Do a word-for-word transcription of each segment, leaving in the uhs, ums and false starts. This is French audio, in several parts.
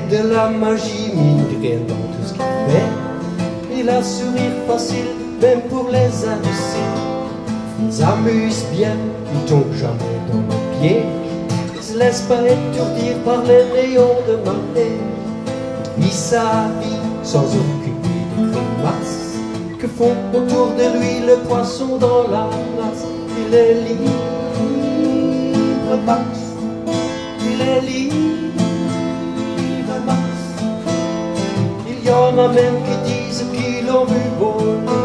de la magie, mine de rien dans tout ce qu'il fait. Il a sourire facile, même pour les imbéciles. Il s'amuse bien, il tombe jamais dans le piège. Il se laisse pas étourdir par les rayons de ma neige. Il vit sa vie sans occuper de grimaces que font autour de lui le poisson dans la glace. Il est libre, Max. Il est libre, Max. Il y en a même qui disent qu'ils l'ont vu voler.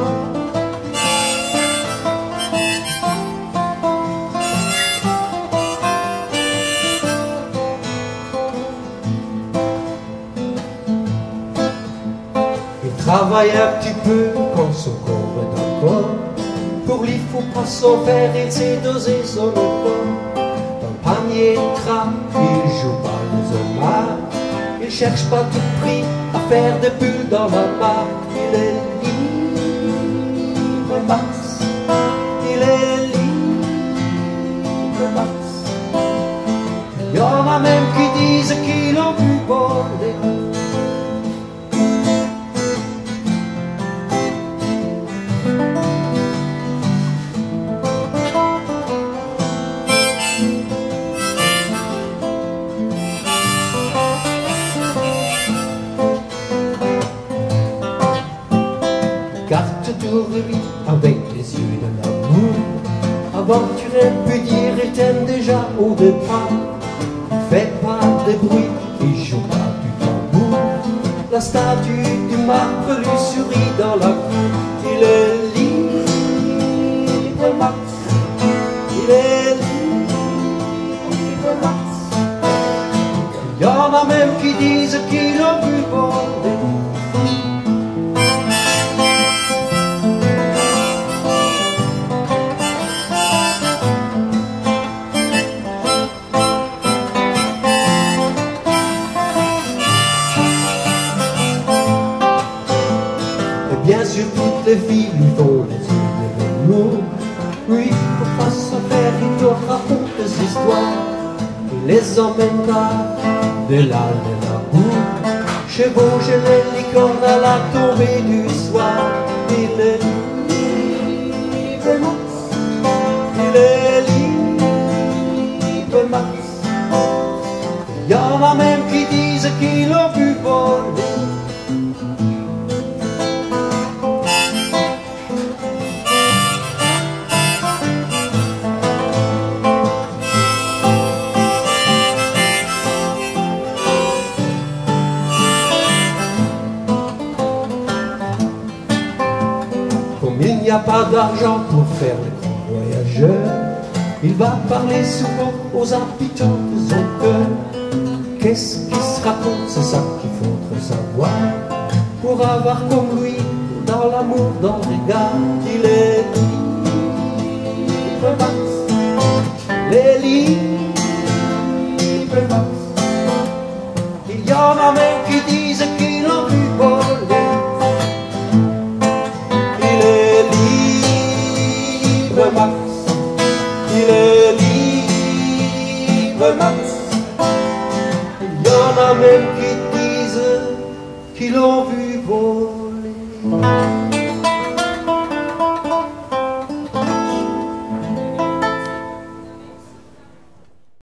Il travaille un petit peu quand son corps est d'accord. Pour lui, faut pas s'en faire, il sait doser son effort. Dans le panier de trappe, il joue pas les homards. Il cherche pas tout prix à faire des bulles dans la barre. Il est libre, Max. Il est libre, Max. Il y en a même qui disent qu'ils l'ont vu voler. Garde autour de lui avec les yeux de l'amour. Aventurier peut dire, il t'aime déjà au départ. Il fait pas de bruit, il joue pas du tambour. La statue du marbre lui sourit dans la cour. Il est libre, Max. Il est libre, Max. Il y en a même qui disent qu'il l'ont vu voler. Bien sûr, toutes les filles lui font les yeux de velours. Lui, pour pas s'en faire, il leur raconte des histoires. Il les emmène à de l'âle de la boue, chevauche les licornes à la tombée du soir. Il est libre, Max. Il est libre, Max. Il y en a même qui disent qu'il l'ont vu voler. Il n'y a pas d'argent pour faire les grands voyageurs. Il va parler souvent aux habitants de son cœur. Qu'est-ce qui se raconte, c'est ça qu'il faudrait savoir. Pour avoir comme lui, dans l'amour, dans le regard. Il est libre, Max. Il est libre, Max. Il y en a même qui disent qu'ils l'ont vu voler. Max. Il est libre, Max. Il y en a même qui disent qu'ils l'ont vu voler.